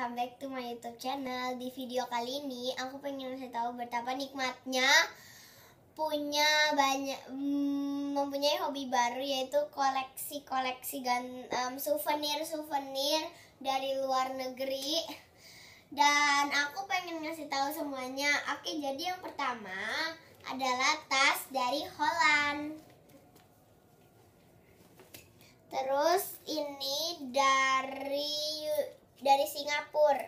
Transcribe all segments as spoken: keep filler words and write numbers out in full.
welcome back to my YouTube channel. Di video kali ini aku pengen ngasih tahu betapa nikmatnya punya banyak mm, mempunyai hobi baru, yaitu koleksi-koleksi um, souvenir-souvenir dari luar negeri. Dan aku pengen ngasih tahu semuanya. Oke, jadi yang pertama adalah tas dari Holland. Terus ini dari dari Singapura.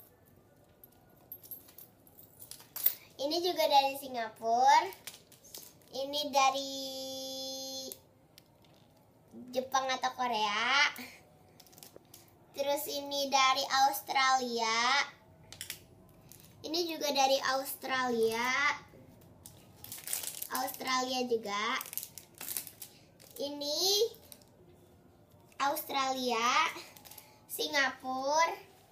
Ini juga dari Singapura. Ini dari Jepang atau Korea. Terus ini dari Australia. Ini juga dari Australia. Australia juga. Ini Australia, Singapura,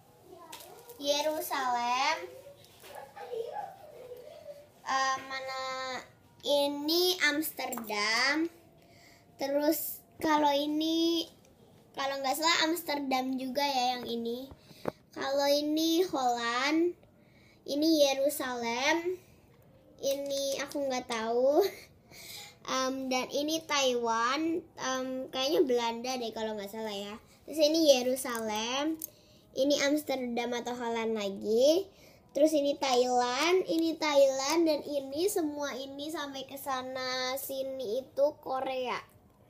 Yerusalem, uh, mana ini Amsterdam. Terus kalau ini, kalau nggak salah Amsterdam juga ya yang ini. Kalau ini Holland, ini Yerusalem, ini aku nggak tahu. Um, dan ini Taiwan, um, kayaknya Belanda deh kalau nggak salah ya. Terus ini Yerusalem, ini Amsterdam atau Holland lagi. Terus ini Thailand, ini Thailand, dan ini semua ini sampai ke sana sini itu Korea.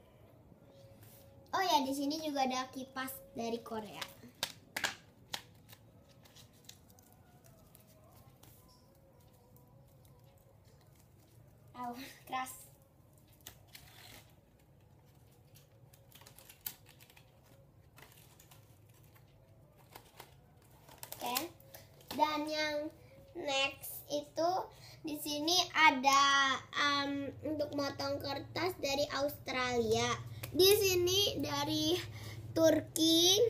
Oh ya, di sini juga ada kipas dari Korea. Oh, keras. Dan yang next itu di sini ada um, untuk motong kertas dari Australia. Di sini dari Turki.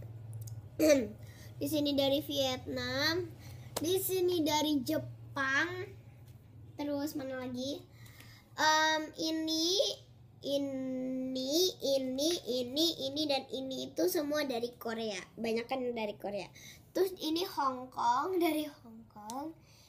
Di sini dari Vietnam. Di sini dari Jepang. Terus mana lagi? Um, ini, ini, ini, ini, ini dan ini itu semua dari Korea. Banyak kan dari Korea. Terus ini Hong Kong, dari Hong Kong.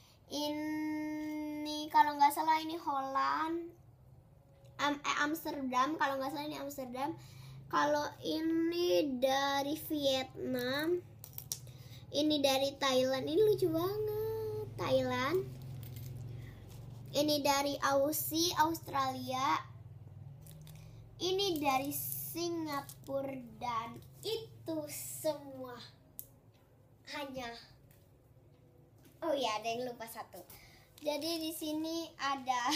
Ini kalau nggak salah ini Holland, um, eh, Amsterdam. Kalau nggak salah ini Amsterdam. Kalau ini dari Vietnam. Ini dari Thailand. Ini lucu banget, Thailand. Ini dari Aussie, Australia. Ini dari Singapura, dan itu semua hanya, oh ya, ada yang lupa satu. Jadi di sini ada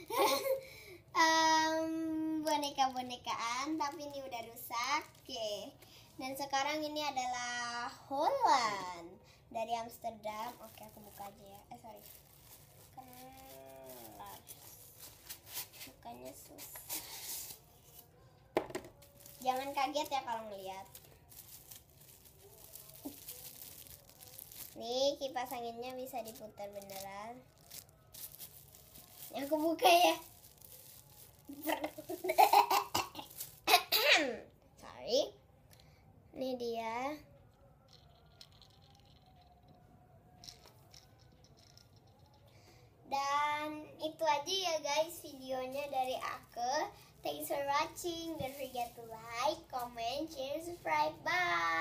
um, boneka-bonekaan, tapi ini udah rusak. Oke. Dan sekarang ini adalah Holland dari Amsterdam. Oke, aku buka aja ya. Eh sorry. Kelas. Bukanya susah. Jangan kaget ya kalau ngeliat. Nih, kipas anginnya bisa diputar beneran. Yang aku buka ya. Sorry. Ini dia. Dan itu aja ya guys videonya dari aku. Thanks for watching. Don't forget to like, comment, share, subscribe. Bye.